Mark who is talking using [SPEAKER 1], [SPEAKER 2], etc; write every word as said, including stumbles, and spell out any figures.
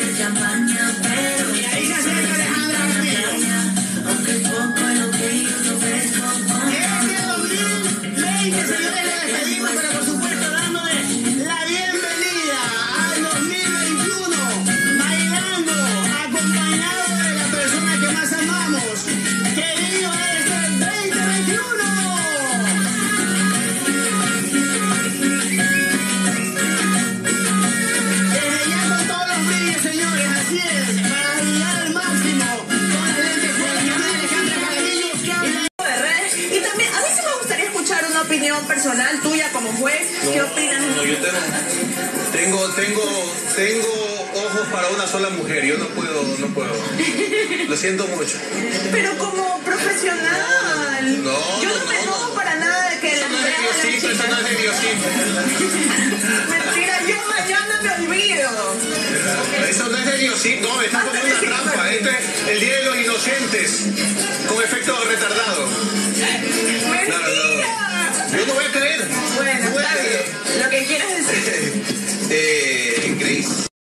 [SPEAKER 1] Y ahí se acerca Alejandra Castillo. Este dos mil veinte, señores, le despedimos, pero por supuesto dándole la bienvenida al dos mil veintiuno, bailando, acompañado de la persona que más amamos. ¡Querido este veinte veintiuno! Desde ya con todos los brillos, señores, así es, para brillar al máximo, con las lentes fuera, mi amada Alejandra Castillo.
[SPEAKER 2] De redes. Y también, a mí sí me gustaría escuchar una opinión personal tuya como juez. ¿Qué opinas?
[SPEAKER 3] No, yo tengo, tengo, tengo, tengo ojos para una sola mujer. Yo no puedo, no puedo. Lo siento mucho.
[SPEAKER 2] Pero como profesional,
[SPEAKER 3] No,
[SPEAKER 2] yo no,
[SPEAKER 3] no,
[SPEAKER 2] me
[SPEAKER 3] no,
[SPEAKER 2] tomo
[SPEAKER 3] no.
[SPEAKER 2] para nada de que
[SPEAKER 3] Eso
[SPEAKER 2] la
[SPEAKER 3] no es de
[SPEAKER 2] vea a la
[SPEAKER 3] Diosito, eso
[SPEAKER 2] chica.
[SPEAKER 3] no es de Diosito.
[SPEAKER 2] Mentira, yo mañana me olvido.
[SPEAKER 3] Eso no es de Diosito. No, me estás poniendo